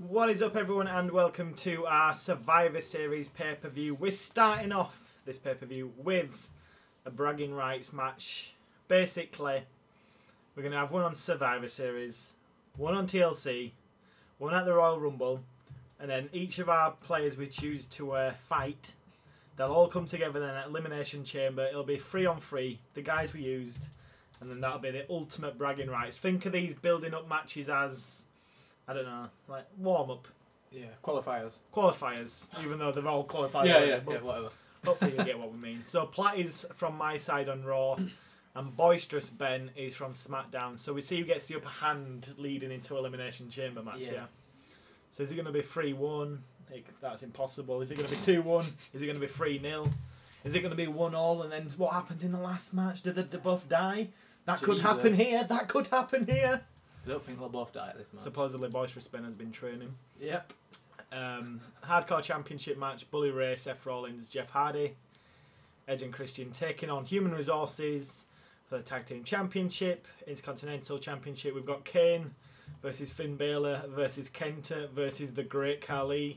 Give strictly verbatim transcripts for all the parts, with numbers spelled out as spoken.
What is up, everyone, and welcome to our Survivor Series pay-per-view. We're starting off this pay-per-view with a bragging rights match. Basically, we're going to have one on Survivor Series, one on T L C, one at the Royal Rumble, and then each of our players we choose to uh, fight, they'll all come together then at Elimination Chamber. It'll be three on three, the guys we used, and then that'll be the ultimate bragging rights. Think of these building up matches as, I don't know, like warm-up. Yeah, qualifiers. Qualifiers, even though they're all qualifiers. Yeah, yeah, yeah, whatever. Hopefully you get what we mean. So Platt is from my side on Raw, and Boisterous Ben is from SmackDown. So we see who gets the upper hand leading into Elimination Chamber match, yeah. yeah? So is it going to be three one? That's impossible. Is it going to be two one? Is it going to be three nil? Is it going to be one all? And then what happens in the last match? Do they, they both die? That Jesus. could happen here. That could happen here. I don't think they'll both die at this match. Supposedly Boisterous Ben has been training. Yep. Um, Hardcore Championship match, Bully Ray, Seth Rollins, Jeff Hardy, Edge and Christian taking on Human Resources for the Tag Team Championship. Intercontinental Championship, we've got Kane versus Finn Balor versus Kenta versus the Great Khali.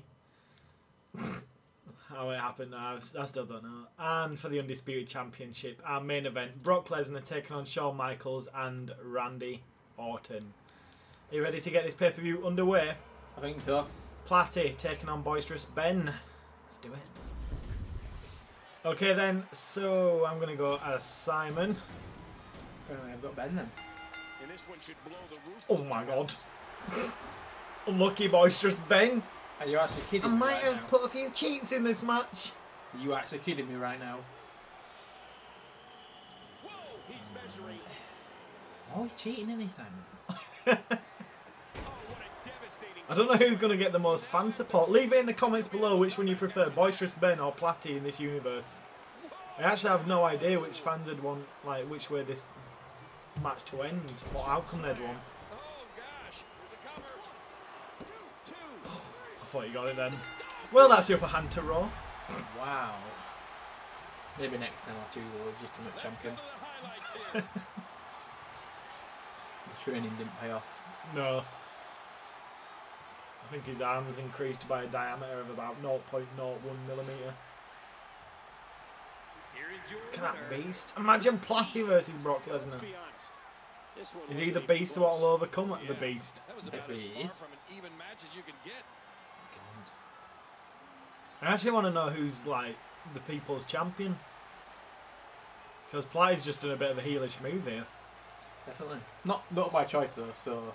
How it happened, I, I still don't know. And for the Undisputed Championship, our main event, Brock Lesnar taking on Shawn Michaels and Randy Orton. Are you ready to get this pay-per-view underway? I think so. Platty taking on Boisterous Ben. Let's do it. Okay then, so I'm going to go as Simon. Apparently I've got Ben then. And this one should blow the roof. Oh my god. Unlucky Boisterous Ben. Are you actually kidding I me might right have now? put a few cheats in this match. Are you actually kidding me right now? Whoa, he's measuring. Oh, he's cheating, isn't he, Simon? Oh, what a devastating. I don't know who's going to get the most fan support. Leave it in the comments below which one you prefer, Boisterous Ben or Platty in this universe. I actually have no idea which fans would want, like, which way this match to end, what outcome they'd want. Oh gosh, there's a cover. Two, two. I thought you got it then. Well, that's the upper hand to Raw. Wow. Maybe next time I'll choose a legitimate champion. The training didn't pay off. No. I think his arm was increased by a diameter of about zero point zero one millimeter. Look at that beast. Imagine Platty versus Brock Lesnar. Is he the beast what will overcome yeah. the beast? That was about as far from an even match as you could get. I actually want to know who's like the people's champion. Because Platty's just done a bit of a heelish move here. Definitely. Not not by choice though, so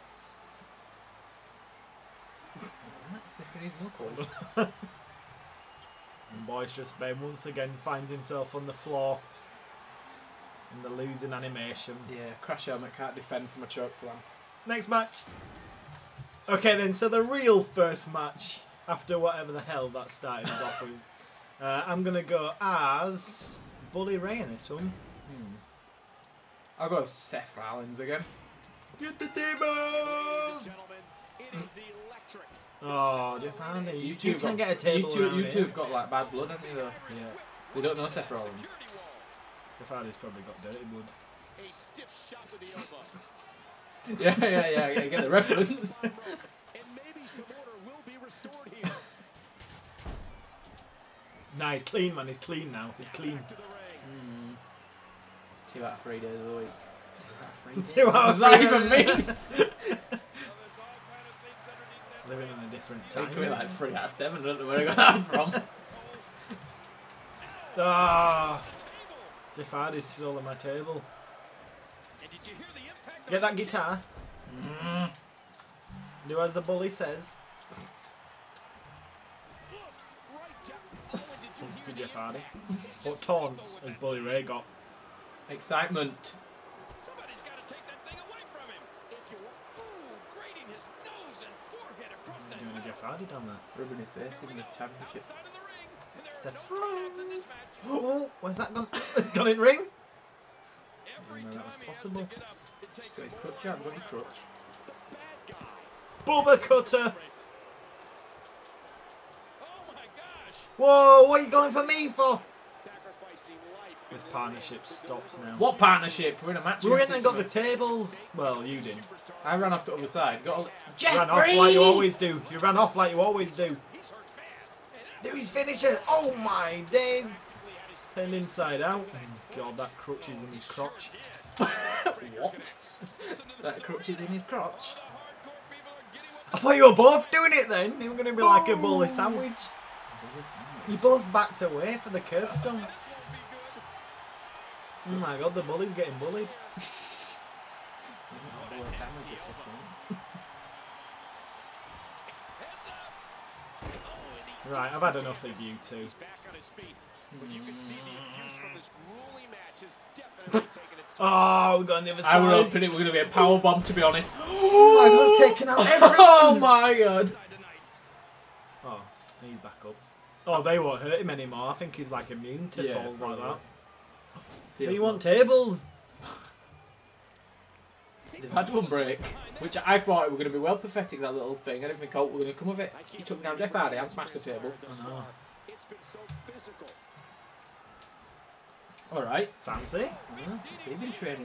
that's if it is knuckles. And Boisterous Ben once again finds himself on the floor in the losing animation. Yeah, Crash Helmet can't defend from a choke slam. Next match. Okay then, so the real first match after whatever the hell that started us off with. Uh, I'm gonna go as Bully Ray in this one. Hmm. I'll go Seth Rollins again. Get the Ladies and tables! gentlemen, it is electric. Oh, Jeff Hardy. You, two you can got, get a table You two, around you here. two have got like bad blood, haven't you though? Yeah. They don't know Seth Rollins. Jeff Hardy's probably got dirty blood. A stiff shot with the elbow. yeah, yeah, yeah, I get the reference. And maybe some order will be restored here. Nah, he's clean, man. He's clean now. He's clean. Back to the ring. Mm. Two out of three days of the week. Two out What of does that three. even mean? Living in a different It could be time. like three out of seven, I don't know where I got that from. Ah, Jeff Hardy's still on my table. And did you hear the impact Get of that guitar. Mm. Do as the bully says. Oof, right down. Oh, and did you hear Good the Jeff Hardy. impact? What taunts has Bully Ray got? Excitement. Somebody's got to take that thing away from him. If you want. Ooh, grating his nose and forehead across that Doing a Jeff Hardy down there. Rubbing his face in the championship. outside of the ring. And there The are no countouts in this match. Oh, where's that gone? It's gone in ring. Every know that was time he has possible. to get up, it takes Just got his more crutch out, got his crutch. the bad guy. Bubba Cutter. Oh my gosh. Whoa, what are you going for me for? Sacrifice This partnership stops now. What partnership? We're in a match. We went and got the tables. Well, you didn't. I ran off to the other side. Got a... You ran off like you always do. You ran off like you always do. Do his finisher. Oh my days. Turn inside out. Oh God, that crutch is in his crotch. What? That crutch is in his crotch. I thought you were both doing it then. You were going to be like a bully sandwich. You both backed away for the curb stomp. Oh my God, the bully's getting bullied. Right, I've had enough of you two. Oh, we got on the other side. I was hoping it was going to be a power bomb, to be honest. Oh, I got taken out everyone. Oh my God. Oh, he's back up. Oh, they won't hurt him anymore. I think he's like immune to Yeah, falls like probably. that. Feels But you want like- tables? They've had one break, which I thought it was going to be well pathetic, that little thing. I didn't think Colt was going to come with it. He took down Jeff Hardy and smashed the table. I know. Alright. Fancy? Yeah, so he's in training.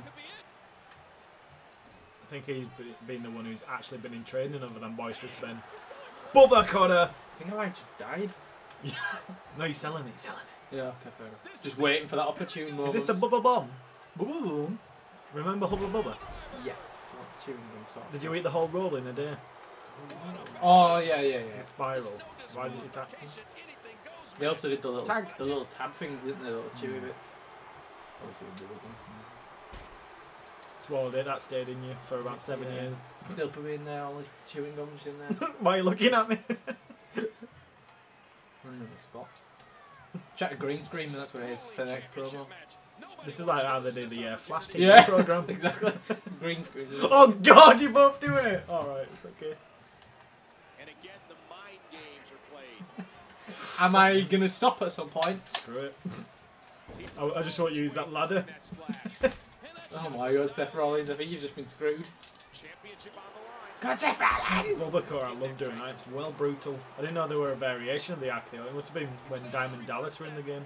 I think he's be- been the one who's actually been in training other than Boisterous Ben. Bubba Cutter! I think I might have died. No, he's selling it, he's selling it. Yeah, okay, fair enough. Just waiting for that opportune moment. Is this the Bubba Bomb? Bubba Boom? Remember Hubba Bubba? Yes. Like chewing gum sort of Did stuff. you eat the whole roll in a day? Oh, yeah, yeah, yeah. The spiral. Why is it attached? They also did the little Tag. the little tab things, didn't they? The little chewy bits. Obviously, we did it. Swallowed it, that stayed in you for about seven Yeah. years. Still put in there, all these chewing gums in there. Why are you looking at me? Running on the spot. Check a green screen, that's what it is for the next promo. This is like how they do the uh, Flash T V Yeah, program. exactly. Green screen. Oh God, you're both doing it. All right, it's okay. And again, the mind games are played. Am I gonna stop at some point? Screw it. I, I just want to use that ladder. Oh my God, Seth Rollins! I think you've just been screwed. Championship on the line. God, Seth Rollins! Bubba I love doing that. It's well brutal. I didn't know there were a variation of the R K O. It must have been when Diamond Dallas were in the game.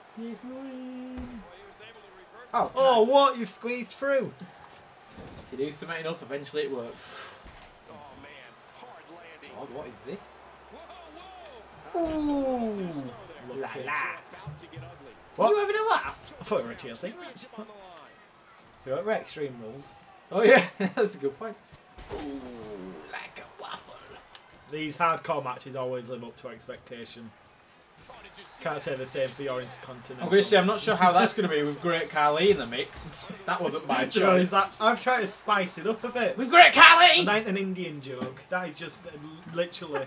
Oh, Oh, what? You've squeezed through. you do something enough, eventually it works. Oh man, hard landing. God, what is this? Whoa, whoa. Ooh, Look la at- la. About to get ugly. What? Are you having a laugh? I thought we were a T L C. Championship on the line. So we're Extreme Rules. Oh yeah, that's a good point. Ooh, like a waffle. These hardcore matches always live up to expectation. Oh, did you see Can't that? say the same for your Intercontinental. I'm going to say I'm not sure how that's going to be with Great Khali in the mix. That wasn't my To be honest, choice. that- I've tried to spice it up a bit. With Great Khali! That ain't an Indian joke. That is just uh, literally.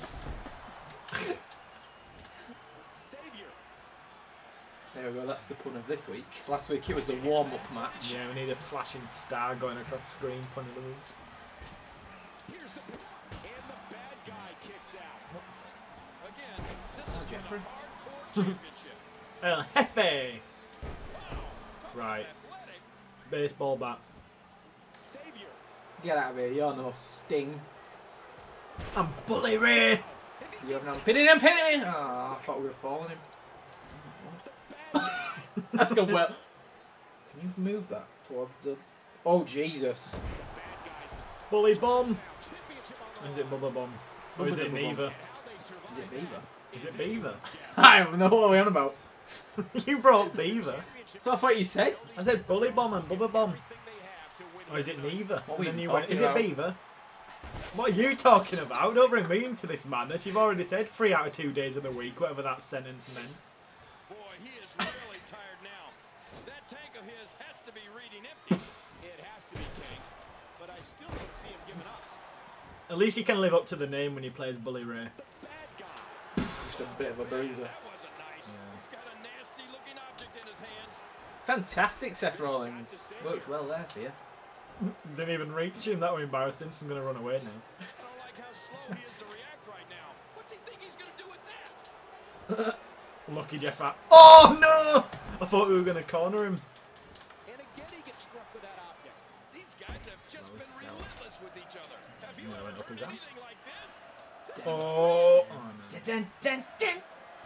Savior. There we go, that's the pun of this week. Last week it was the warm-up match. Yeah, we need a flashing star going across screen. Pun of the week. Here's the and the bad guy kicks out. Again, this Oh, is Jeffrey. for the hardcore championship. El Jefe. Wow. Right. Athletic. Baseball bat. Savior. Get out of here, you're no Sting. I'm Bully Ray. You have no pinning him, pinning him! Oh, I thought we were falling him. That's gone well. Can you move that towards the... Oh, Jesus. Bully Bomb. Championship on the Is it Bubba Bomb? Or is Bubba it Bomb. Beaver? Is it Beaver? Is it Beaver? I don't know what we're on about. You brought Beaver. So I thought you said. I said Bully Bomb and Bubba Bomb. Or is it neither? What And were then you you went, talking is it about? Beaver? What are you talking about? Don't bring me into this madness. You've already said three out of two days of the week, whatever that sentence meant. Boy, he is really tired now. That tank of his has to be reading empty. It has to be, King. But I still don't see him giving up. At least you can live up to the name when you play as Bully Ray. The bad guy. Just a bit of a bruiser. That wasn't nice. He's got a nasty looking object in his hands. Fantastic, Seth Rollins. Worked well there for you. Didn't even reach him. That was embarrassing. I'm going to run away now. I don't like how slow he is to react right now. What's he think he's going to do with that? Lucky Jeff at. Oh no! I thought we were going to corner him. And again he gets struck with that object. These guys have just Slow been as hell. relentless with each other. Have you Yeah, ever went up heard his ass. anything like this? Oh. Oh no. Dun, dun, dun.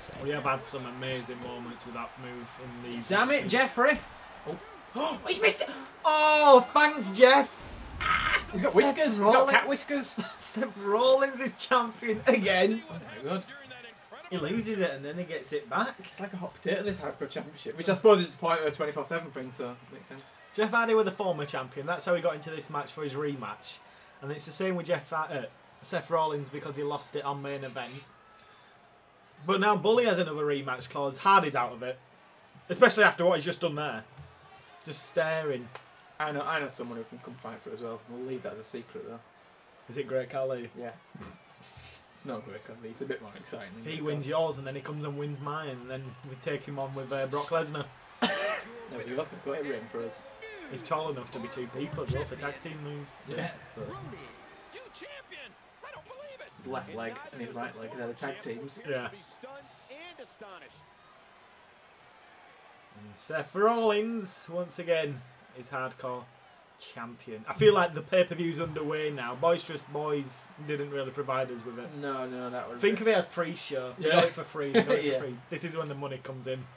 We have had some amazing moments with that move in these. Damn it, Jeffrey! Oh, oh he's missed it! Oh, thanks, Jeff! He's got whiskers. He's got cat whiskers. Seth Rollins is champion again. Oh my god. He loses it and then he gets it back. It's like a hot potato, this Hardcore Championship, which I suppose is the point of the twenty-four seven thing, so it makes sense. Jeff Hardy was the former champion. That's how he got into this match for his rematch. And it's the same with Jeff uh, Seth Rollins because he lost it on main event. But now Bully has another rematch clause. Hardy's out of it. Especially after what he's just done there. Just staring. I know I know someone who can come fight for it as well. We'll leave that as a secret though. Is it Great Khali? Yeah. It's not Great Khali, it's a bit more exciting. If he wins yours and then he comes and wins mine and then we take him on with uh, Brock Lesnar. No, you've got it written for us. He's tall enough to be two people as well for tag team moves. Yeah. So. You champion! I don't believe it. His left leg and his right leg, they're the tag teams. Yeah. And astonished. And Seth Rollins, once again, is Hardcore champion. I feel like the pay-per-view's underway now. Boisterous Boys didn't really provide us with it. No, no, that was. Think of it as pre-show. You Yeah. got it for free. You got it for Yeah. free. This is when the money comes in.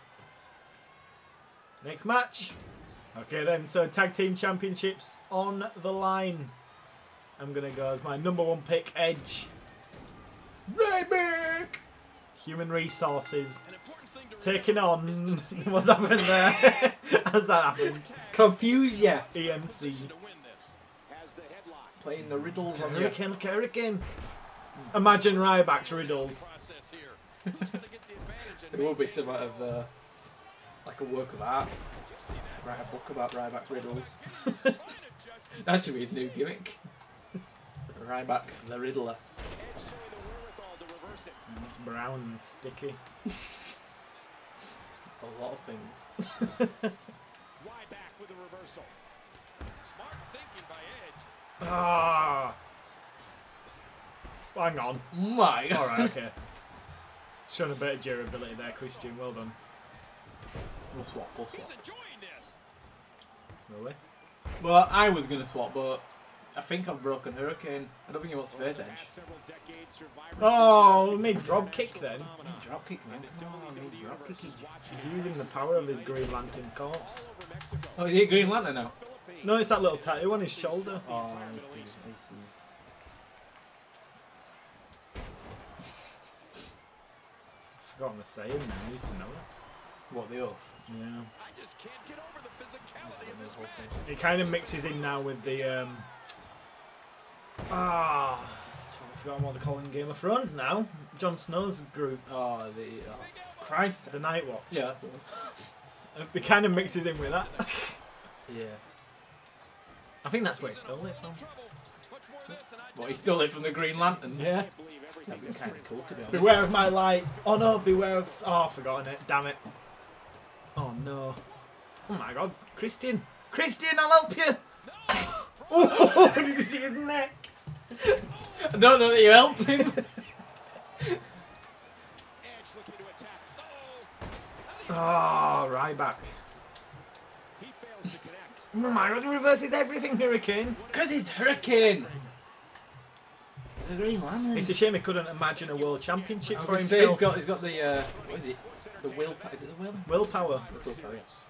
Next match. Okay then, so tag team championships on the line. I'm gonna go as my number one pick, Edge. Ryback! Human Resources. Taking on. What's happened there? How's that happened? Confuse ya! E N C. Playing the riddles on the. Hurricane, look at Hurricane. Imagine Ryback's riddles. There will be some out of uh, like a work of art. Write a book about Ryback's riddles. That should be his new gimmick. Ryback the Riddler. And it's brown and sticky. A lot of things. Ryback with a reversal. Smart thinking by Edge. Ah. Hang on. My. Alright, okay. Showing a bit of durability there, Christian. Well done. We'll swap, we'll swap. He's enjoying this. Really? Well, I was going to swap, but I think I've broken Hurricane. I don't think he wants to face Edge. Oh, made drop kick then. Drop kick, man. Come on, mid drop kick. He's using the power of his Green Lantern corpse. Oh, is he a Green Lantern now? No, it's that little tattoo on his shoulder. Oh, I see, I see. I've forgotten the saying now. I used to know it. What, the oath? Yeah. I just can't get over the physicality of this match. It kind of mixes in now with the um ah I forgot what they call it in Game of Thrones now. Jon Snow's group, Oh, the... Oh, Christ. the Night Watch. Yeah, that's the one. It kind of mixes in with that. Yeah. I think that's where it stole it from. What, he stole it from the Green Lanterns? Yeah. That'd be kind of cool, to be honest. Beware of my light. Oh no, beware of. Oh, I've forgotten it. Damn it. Oh no. Oh my god. Christian. Christian, I'll help you. Oh, did you see his neck? I don't know that you helped him. Oh, Ryback. Oh my god, he reverses everything, Hurricane. Because it's Hurricane. The Green Lantern. It's a shame he couldn't imagine a world championship for Say himself. he's got, he's got the, uh, what is it? The will, is it the will? Willpower. The willpower, yes.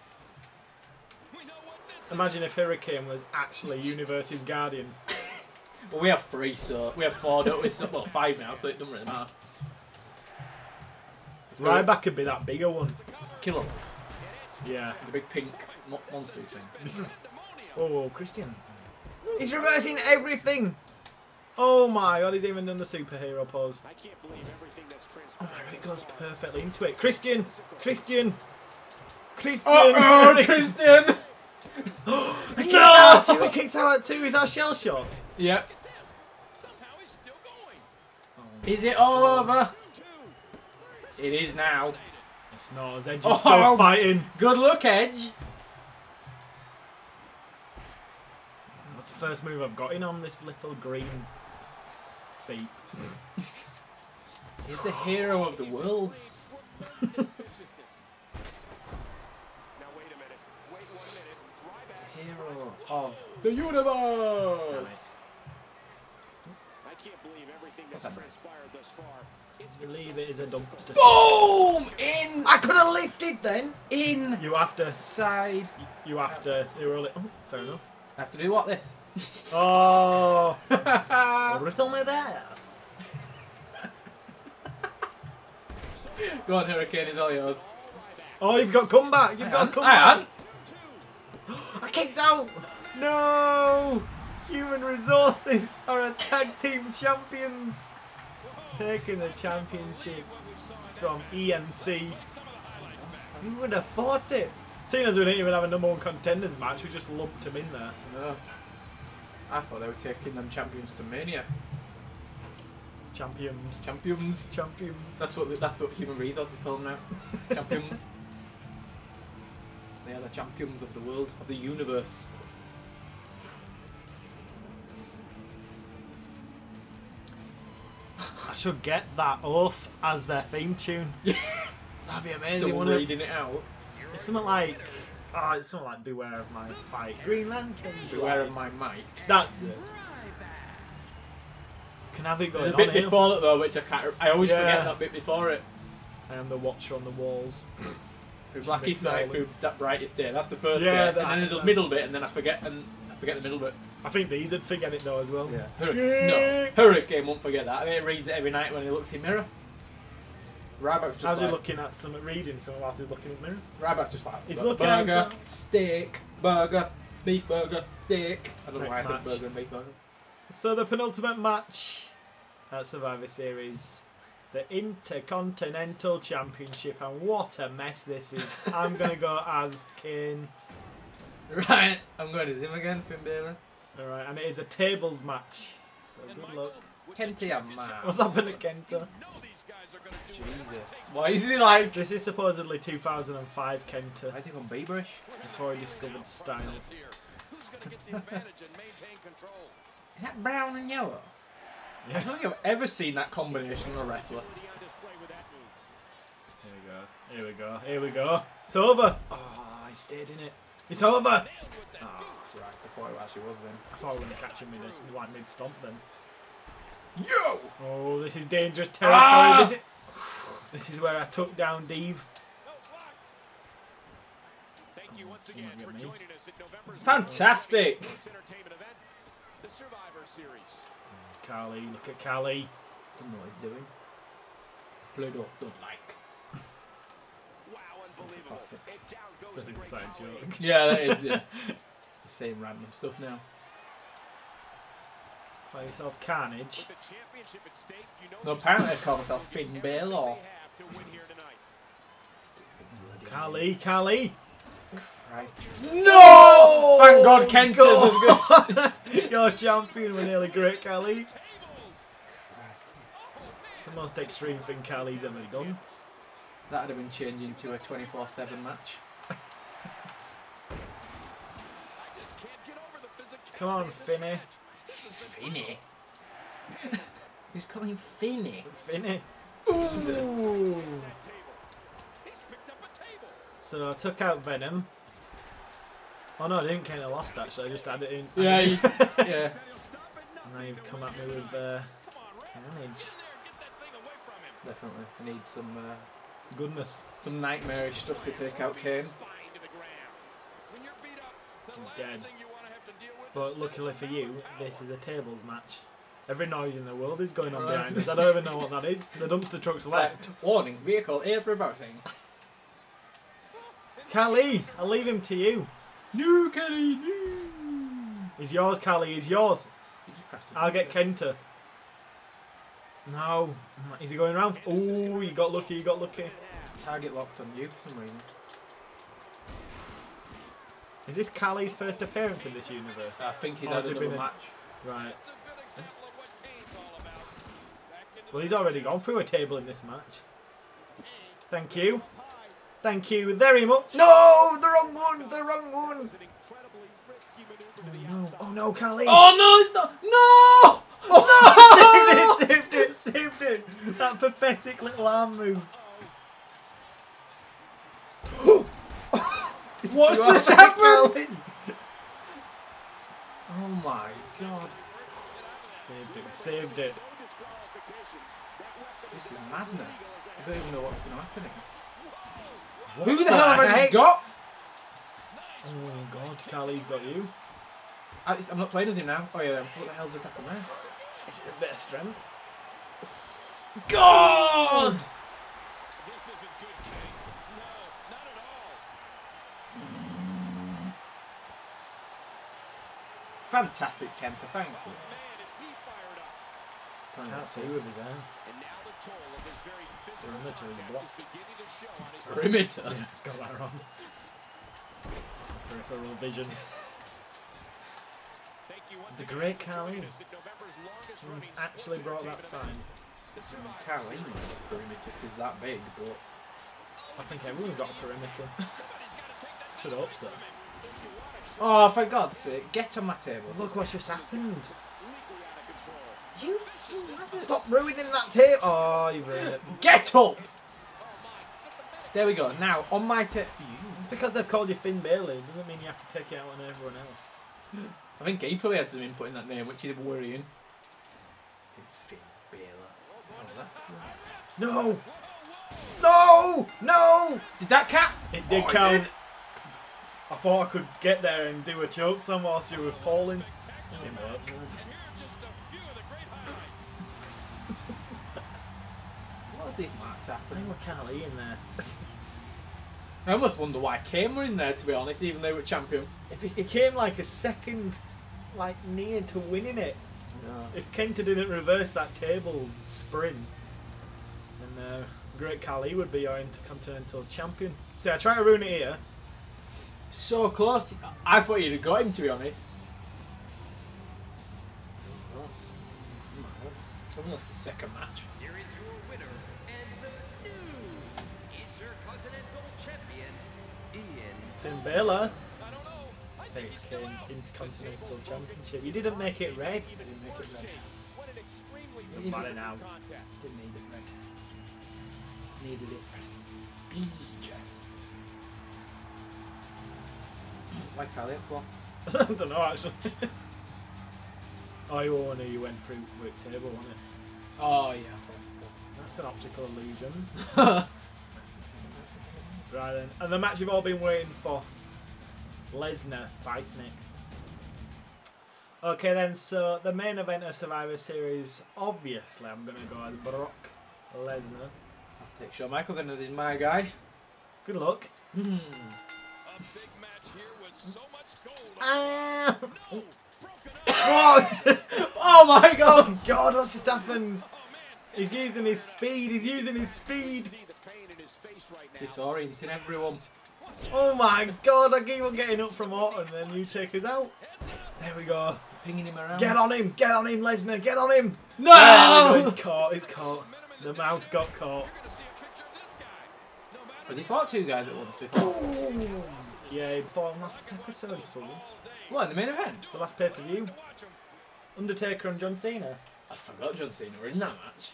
Imagine if Hurricane was actually Universe's guardian. Well, we have three, so we have four, don't we? So, well, five now, so it doesn't really matter. Ryback could be that bigger one. Kill him. Yeah. The big pink mo monster thing. Oh, whoa, Christian. He's reversing everything. Oh my god, he's even done the superhero pose. Oh my god, it goes perfectly into it. Christian! Christian! Christian! Oh, oh Christian! He kicked out at two! He kicked out at two! Is that shell shock? Yep. Is it all over? It is now. It's not, as Edge is Oh, still fighting. Good luck, Edge. That's the first move I've got in on this little green beep. He's the hero of the world. Hero of the universe. can't believe everything What's that's that? transpired thus far. It's I believe it is a dumpster. Boom! In. I could have lifted then. In. You have to. Side. You have to. They were all like, oh, fair enough. I have to do what this? Oh. Riddle me there. Go on, Hurricane, it's all yours. Oh, you've got comeback. You've got I am. comeback. I kicked out. No. Human Resources are a tag team champions. Taking the championships from E N C. Who would have thought it? Seeing as we didn't even have a number one contenders match, we just lumped them in there. No. I thought they were taking them champions to Mania. Champions. Champions. Champions. That's what that's what Human Resources call them now. Champions. They are the champions of the world, of the universe. I should get that off as their theme tune. That'd be amazing. Someone wouldn't it? reading it out. It's something like, oh, it's something like "Beware of my fight." Green Lantern. Beware of my mic. That's it. Can have it going There's a on bit here. before that though, which I can't. I always Yeah. forget that bit before it. I am the watcher on the walls. Through blackest night, through that brightest day. That's the first Yeah, bit, that- and then there's a that- middle bit, and then I forget, and I forget the middle bit. I think these would forget it though as well. Yeah. Hurricane. No, Hurricane won't forget that. I mean, he reads it every night when he looks in mirror. Ryback's just How's like, he looking at some reading something whilst he's looking at the mirror? Ryback's just like, He's got looking at burger, himself. steak, burger, beef burger, steak. I don't know why I Next said match. burger and beef burger. So the penultimate match at Survivor Series, the Intercontinental Championship, and what a mess this is. I'm gonna go as Kane. Right, I'm going to Zim again, Finn Balor. Alright, and it is a tables match. So good luck. Kente and man. What's happened to Kenta? Jesus. Why is he like? This is supposedly two thousand five Kenta, Why is he gone Beaverish? before he discovered style. Is that brown and yellow? I Yeah. don't think I've ever seen that combination of a wrestler. Here we go. Here we go. Here we go. It's over. Oh, I stayed in it. It's over. Oh, Christ, I thought it actually was then. I thought we were going to catch him mid, like mid stomp then. Yo! Oh, this is dangerous territory. Ah! This, is, this is where I took down Dave. Thank you once again for joining us at November's Fantastic! entertainment event, the Survivor Series. Carly, look at Carly. Don't know what he's doing. Pluto don't like. Wow, unbelievable. Classic. And down goes It's the an great inside Khali. joke. Yeah, that is, yeah. It's the same random stuff now. Play yourself Carnage. With the championship at stake, you know No, these apparently I superstars call myself will give Finn everything Balor. they have to win here tonight. Carly, Carly. Christ. No! Thank God Kenta's as good. You're champion. We're nearly great, Carly. It's the most extreme thing Carly's ever done. That would have been changed into a twenty-four seven match. Come on, Finny. Finny? He's calling Finny. Finny. Ooh. So I took out Venom. Oh no, I didn't kind of lost actually. I just added it in. Yeah, you, yeah. And now you've come at me with uh, Carnage. Definitely. I need some uh, Goodness. some nightmarish stuff to take out Kane. He's dead. But luckily for you, this is a tables match. Every noise in the world is going on Right. behind us. I don't even know what that is. The dumpster truck's left. Warning, vehicle is reversing. Callie, I'll leave him to you. No, Kelly, no. He's yours, Callie. He's yours. He just crashed his I'll get vehicle. Kenta. No. Is he going around? Oh, you got lucky. You got lucky. Target locked on you for some reason. Is this Callie's first appearance in this universe? I think he's Or had has it another been a- match. Right. Well, he's already gone through a table in this match. Thank you. Thank you very much. No, the wrong one. The wrong one. Oh no, oh, no Callie. Oh no, it's not. No! Oh, no! saved it, saved it, saved it. That pathetic little arm move. What's You just are happened? Callie. Oh my God. Saved it saved it. This is madness. I don't even know what's going to happen here. What Who the hell have I just got? Oh god, Carly's got you. I, I'm not playing as him now. Oh yeah, what the hell's just happened there? It's a bit of strength. God! This isn't good, King. No, not at all. Fantastic, Kenta. Thanks for Man, is he fired up. that. Can't see with his hand. And now the toll of this very physical Perimeter is contest blocked. is beginning to show on his Perimeter. Yeah, got that wrong. Peripheral vision. Thank you once It's a again great for Carly. joining us at November's longest He's running actually sports brought that entertainment sign. event. The Survivor Carolina's Series. perimeter is that big, but I think everyone's got a perimeter. Somebody's gotta take that Should hope so. from him. If you want to try oh, for God's sake, get on my table. Look what's just happened. completely out of control. You Stop ruining that tape. Oh, you've ruined it. get up. There we go. Now on my table. It's because they've called you Finn Bailey. It doesn't mean you have to take it out on everyone else. I think he probably had some input in that name, which is worrying. Finn Balor. No! No! No! Did that count? It did Oh, it count. did. I thought I could get there and do a choke slam whilst you were falling. Didn't work. Here are just a few of the great highlights. What was this match I happening? think we're Carly in there. I almost wonder why Kane were in there, to be honest, even though we're champion. It it came like a second, like near to winning it. No. If Kenta didn't reverse that table sprint, then uh, Great Khali would be our Intercontinental Champion. See, I try to ruin it here. So close. I thought you'd have got him, to be honest. So close. Something like the second match. Here is your winner and the new Intercontinental Champion, Ian. Finn Balor I don't know. I think takes he's still Kane's out. Intercontinental Championship. You didn't make it red. You didn't make it red. What an extremely Doesn't matter now. contest. Didn't need it red. Needed it prestigious. Why's Carly up for? I don't know actually. Oh, you all knew you went through with table, wasn't it? Oh yeah, of course, That's an optical illusion. of course. Right then, and the match you've all been waiting for. Lesnar fights next. Okay then, so the main event of Survivor Series, obviously I'm going to go with Brock Lesnar. I'll take Shawn Michaels in as he's my guy. Good luck. Hmm. A big match here with so much gold. Ah! No, broken up. What? Oh my God! Oh God, what's just happened? Oh man. He's using his speed, he's using his speed. See the pain in his face right now. Disorienting everyone. Oh my God, I keep on getting up from Orton and then you take us out. There we go. Pinging him around. Get on him, get on him, Lesnar, get on him. No! There we go, he's caught, he's caught. The mouse got caught. You're gonna see a picture of this guy. No matter Has he fought two guys at once before? Yeah, he fought him last episode, fool. What, in the main event? The last pay-per-view. Undertaker and John Cena. I forgot John Cena were in that match.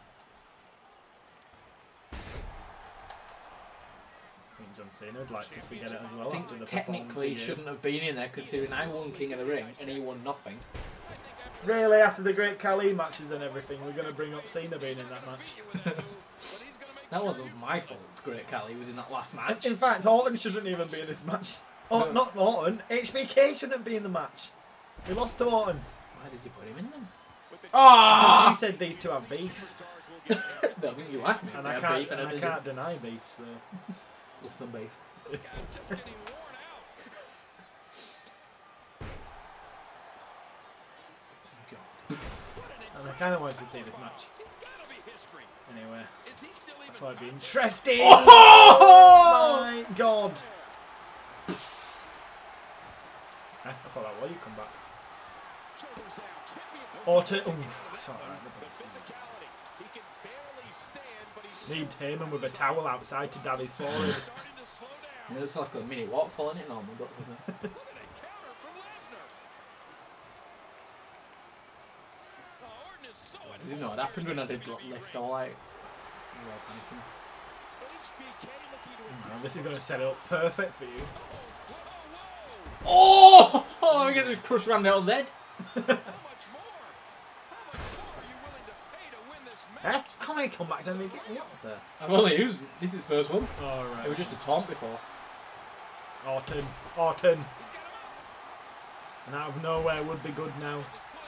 I think John Cena would like to forget it as well. I think after the technically he performance he shouldn't have been in there considering I won King of the Ring and he won nothing. gave. Really, after the Great Khali matches and everything, we're going to bring up Cena being in that match. That wasn't my fault. Great Khali was in that last match. In fact, Orton shouldn't even be in this match. Oh, No. not Orton. H B K shouldn't be in the match. We lost to Orton. Why did you put him in then? Because Ah! you said these two have beef. No, I think you asked me if And they I had can't, beef and and I I said can't deny beef, so... love some beef. Just getting worn out. God. And I kind of wanted to see this match. It's gotta be history. Anyway, Is he still I even thought it'd be interesting. Oh! My God. Eh, I thought that was you come back. shoulders down? Champion. Orton. Ooh, it's alright. The physicality. He can barely stand, but he's Need Heyman with a towel outside to dab his forehead. starting to slow down. It looks like a mini waterfall in it normal, doesn't it? Look at a counter from Lesnar. Oh, Orton is so Did you know what happened when I did lift all like? H B K looking to So this is going to set it up perfect for you. Oh! Oh, I'm going to crush around the old head. how much more? Eh? How many comebacks have we getting? What the? I've only used this is first one. All right. It was just a taunt before. Orton. Orton. And out of nowhere would be good now.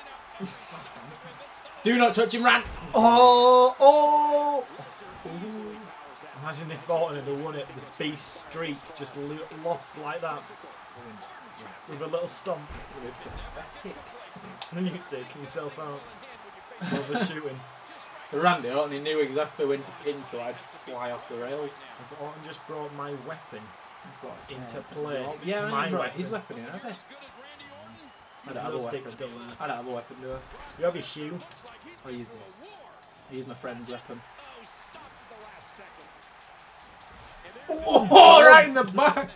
Do not touch him, Rant. Oh! Oh! Ooh. Imagine if Orton had won it, the space streak just lo lost like that. With a little stomp. Pathetic. And then you could take yourself out. Overshooting. Randy Orton, he knew exactly when to pin, so I'd fly off the rails. Has Orton just brought my weapon into Yeah, play? yeah, It's yeah, my right. weapon. His weapon in, has he? I don't have a The weapon. stick's still there. I don't have a weapon, do I? You have your shoe. I'll use this. I use my friend's weapon. Oh, right in the back!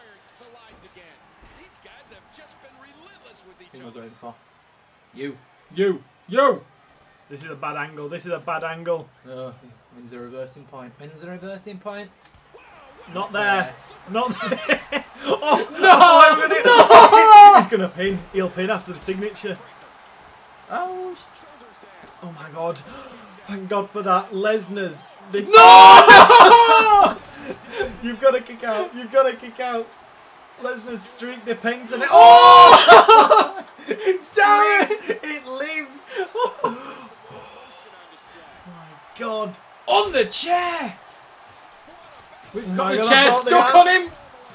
Who am I going for? You. You. You! This is a bad angle. This is a bad angle. Oh, wins the reversing point. Wins the reversing point. Not there. Yeah. Not there. Oh No! I'm gonna, No! He's gonna pin. He'll pin after the signature. Oh, Oh my god. Thank God for that. Lesnar's. The no! You've got to kick out. You've got to kick out. Lesnar's streak depends on it. Oh! It's down! It lives. Oh my god. On the chair! We've Oh got my the God, chair I thought they stuck had- on him!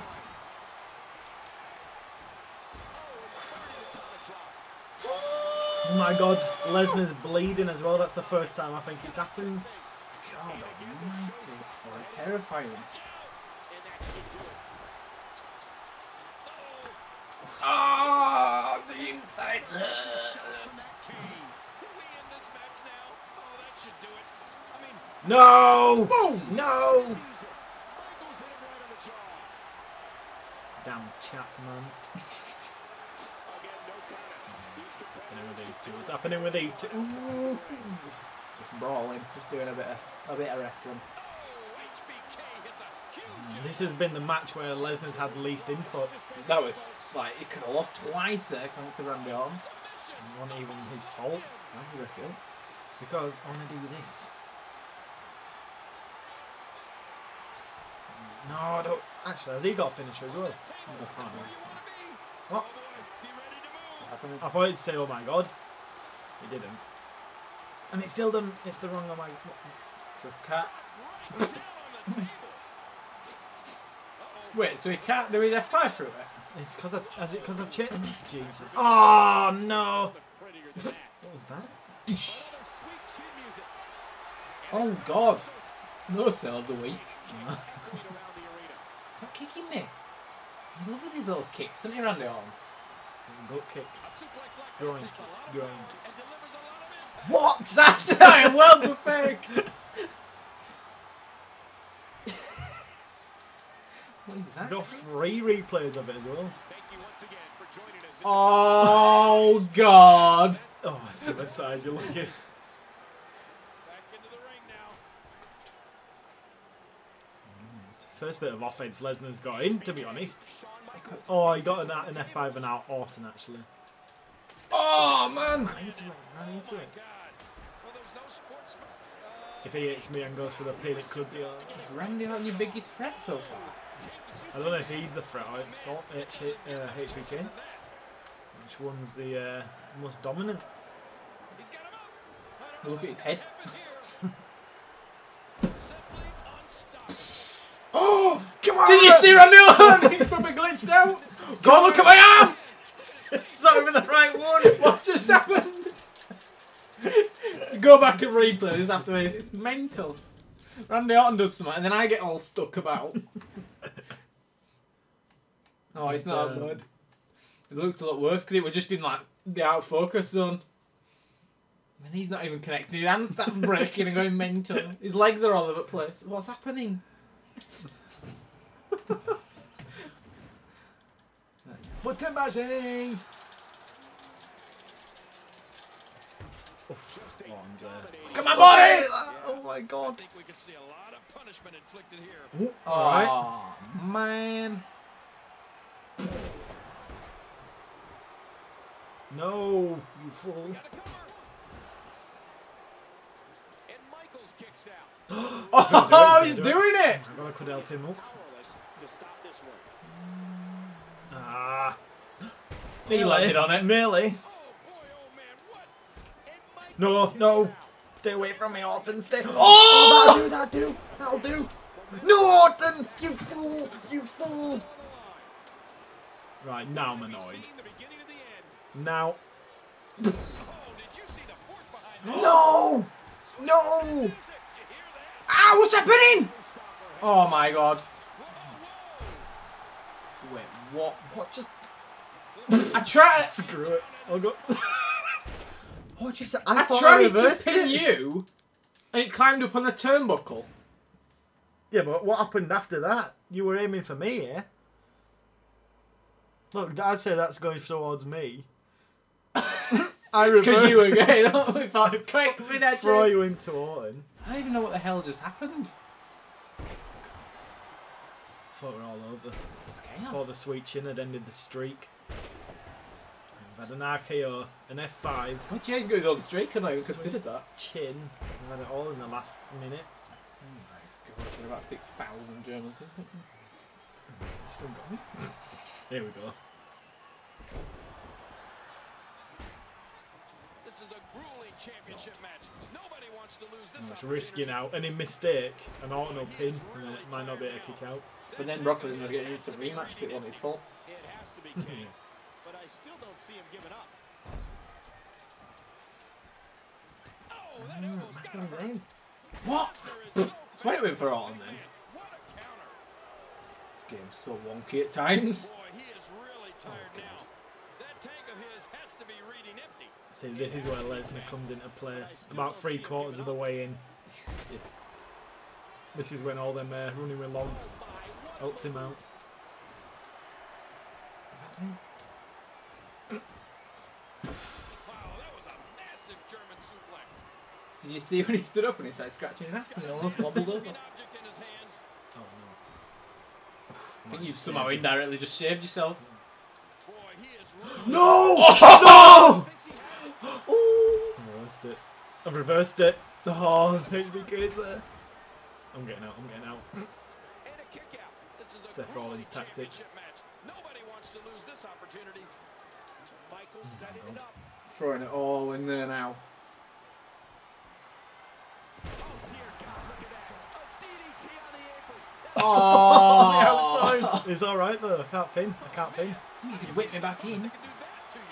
Oh my god. Lesnar's bleeding as well. That's the first time I think it's happened. God, almighty, it's like terrifying. Ah, the inside hurt. No! Boom! No! Damn chap, man. What's happening with these two? What's happening with these two? Ooh. Just brawling, just doing a bit of a bit of wrestling. This has been the match where Lesnar's had least input. That was like he could have lost twice there thanks to Randy Orton. It wasn't even his fault. I reckon. Because I want to do this. No, I don't. Actually, has he got a finisher as well? What? I thought he'd say, oh my god. He didn't. And it still done. It's the wrong, oh my. So cat. Wait, so he can't do his F five through it? It's because I've. Is it because I've changed? Jesus. Oh no! What was that? Oh god! No sell of the week. Stop kicking me. He loves his little kicks, doesn't he, Randy Orton? Gut kick. Groin. Groin. What? That's a welcome fake! What is I that? got three replays of it as well. Oh god! Oh, I see the side you're looking. It's the first bit of offense Lesnar's got in, to be honest. Oh, he got an, an F five and out Orton actually. Oh man! Ran into it, ran into it. If he hits me and goes for the pin, it could be on. Is Randy Orton your biggest threat so far? I don't know if he's the threat or it's Salt, H, uh, H B K. Which one's the uh, most dominant? Look at his head. Oh! Come on! Did you see Randy Orton? He's probably glitched out. Go look at my arm! It's not even the right one! What's just happened? Go back and replay this after this. It's mental. Randy Orton does something and then I get all stuck about. Oh, it's not Um, good. It looked a lot worse because it was just in like the out of focus zone. And he's not even connecting. His hand starts breaking and going mental. His legs are all over the place. What's happening? Button mashing! Oof, Orton's there. Come on, buddy! Oh my god. Oh, Alright. man. No, you fool. Michaels kicks out. Oh, he's doing it! I could help him up. Powerless to stop this one. Ah. He landed on it. Nearly. Oh boy, oh man, what? And Michaels No, kicks no. out. Stay away from me, Orton. Stay. Oh! Oh, that'll do, that'll do. That'll do. No, Orton! You fool! You fool! Right, now I'm We've annoyed. seen the beginning of the end. Now. Oh, did you see the force behind that? No! No! Did you hear that? Ah, what's happening? Oh my god. Wait, what? What just. I tried. Screw it. I'll go. What just. I, I thought I tried to reversed pin it. you, and it climbed up on the turnbuckle. Yeah, but what happened after that? You were aiming for me, yeah? Look, I'd say that's going towards me. I Because reversed you were it. getting up with that quick minute. Throw you into Orton. I don't even know what the hell just happened. Thought we're all over. It's chaos. Before the sweet chin had ended the streak. We've had an R K O, an F five, God, Jay's goes on streak. I not even Sweet. considered that. chin. We've had it all in the last minute. Oh my god, there are about six thousand Germans. Still going. Here we go. This is a grueling championship match. Nobody wants to lose this. Oh, it's risky now. Any mistake, an Orton will pin, and then it might not be a kick out. But then Brock Lesnar getting used to rematch pick on his fault. It has to be King, but I still don't see him giving up. Oh, that elbow's gotta hurt. What? There is no That's why it went for Orton then. What a counter. This game's so wonky at times. Boy, he is really tired now. That tank of his has to be reading empty. See, this is where Lesnar comes into play. About three quarters of the way in. Yeah. This is when all them uh, running with logs helps him out. What's happening? Wow, that was a massive German suplex. Did you see when he stood up and he started scratching his ass and he almost wobbled over? An object in his hands. Oh I think you somehow indirectly just shaved yourself. Boy, he is really no! No! Oh! thinks he has it. I reversed it. I've reversed it. Oh, H B K is there. I'm getting out. I'm getting out. And a kick out. This is a Seth grueling Rollins' tactic. championship match. Nobody wants to lose this opportunity. Michael setting it up. Throwing it all in there now. Oh dear God, look at that. A D D T on the apron. That's Oh, the Oh! outside. It's alright though. I can't pin. I can't pin. You could whip me back in. they can do that to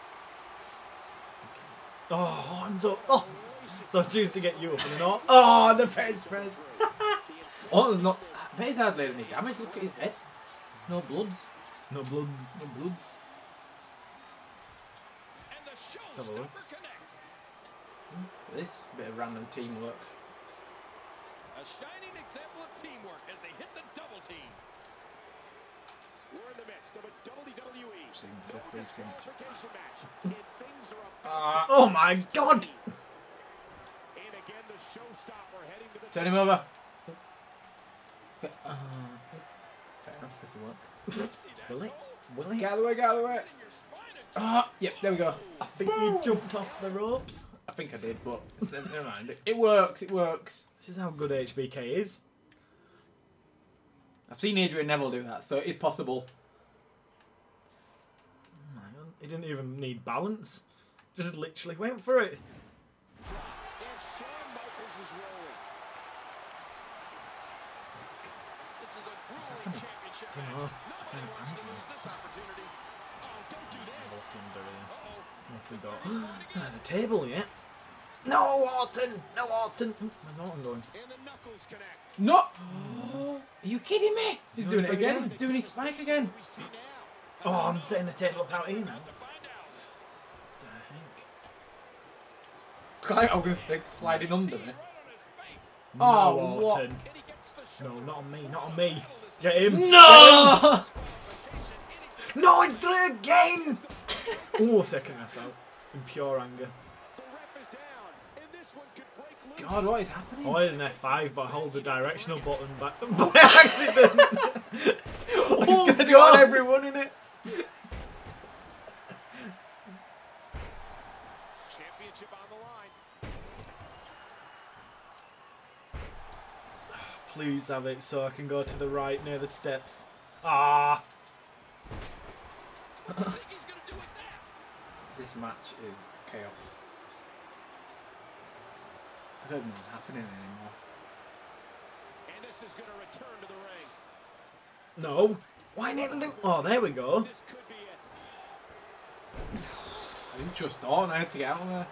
you. Oh, hands up. Oh. So I choose to get you up and then all. Oh, the face press. Orton's not. I bet he's hardly had any damage. Look at his head. No bloods. No bloods. No bloods. And the have a look. showstopper connects. Look at this. Bit of random teamwork. A shining example of teamwork as they hit the double team. We're in the midst of a W W E no disqualification match. And things are about Ah. Oh my god. And again, the showstopper heading to the Turn him over. Uh, fair enough, this will work. Will it? Will it? Get out of the way, get out of the way. Ah, yep, there we go. I think you jumped off the ropes. I think I did, but never mind. It, it works, it works. This is how good H B K is. I've seen Adrian Neville do that, so it is possible. Oh my god. He didn't even need balance. Just literally went for it. And Shawn Michaels is rolling. This is a grueling championship Come match. on. Nobody wants to lose this opportunity. Oh, don't do this. Uh-oh. Off we go. Not a table yet. No, Orton! No, Orton! Oh, where's Orton going? And the knuckles connect. No! Are you kidding me? He's He's doing it going for it again. again. He's doing his spike again. We see now. Oh, I'm setting the table up out here now. To find out. The heck? Climb, I'm going to stick sliding under me. Right on his face. No, Oh, what? Orton. And he gets the No, shoulder. not on me, not on me. Get him. No! No, he's done it again! Oh, second ref out. In pure anger. The ref is down, and this one could break loose. God, what is happening? I wanted an F five, but I hold the directional button back by accident. Oh, He's gonna do it God. on everyone in it. Championship on the line. please have it so I can go to the right near the steps. Ah! This match is chaos. I don't know what's happening anymore. And this is going to return to the ring. No. Why didn't it look? Oh, there we go. This could be it. I didn't trust Dawn. I had to get out of there.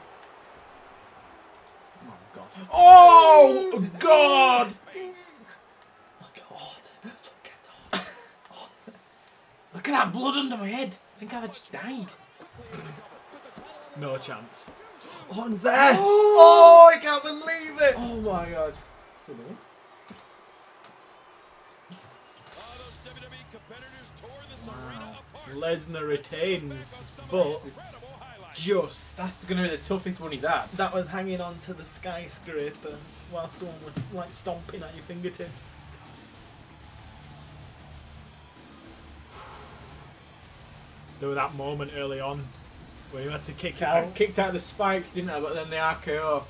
Oh god. Oh god! Look at Horde. Look at Horde. Look at that blood under my head. I think I've just died. No chance. Horton's there. Oh, I can't believe it. Oh my god. Oh, those W W E competitors tore this arena apart. Lesnar retains, but just That's going to be the toughest one he's had. that was hanging on to the skyscraper while someone was like stomping at your fingertips. There was that moment early on where you had to kick I out. kicked out the spike, didn't I? But then the R K O.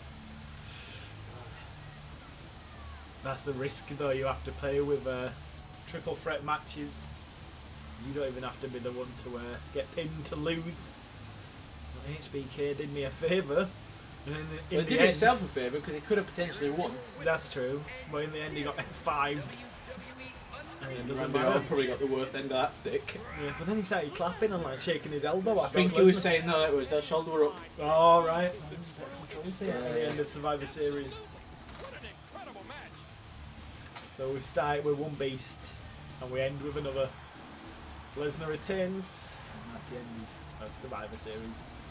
That's the risk though you have to play with uh, triple threat matches. You don't even have to be the one to uh, get pinned to lose. H B K did me a favour. And in the, in He the did end, himself a favour because he could have potentially won. That's true. But in the end he got F fived. I mean, it doesn't Randy matter. Orton probably got the worst end of that stick. Yeah, but then he started clapping and like shaking his elbow. I think he was saying no, it was their shoulder up. Oh, right. At the end of Survivor Series. What an incredible match. So we start with one beast and we end with another. Lesnar retains, and that's the end of Survivor Series.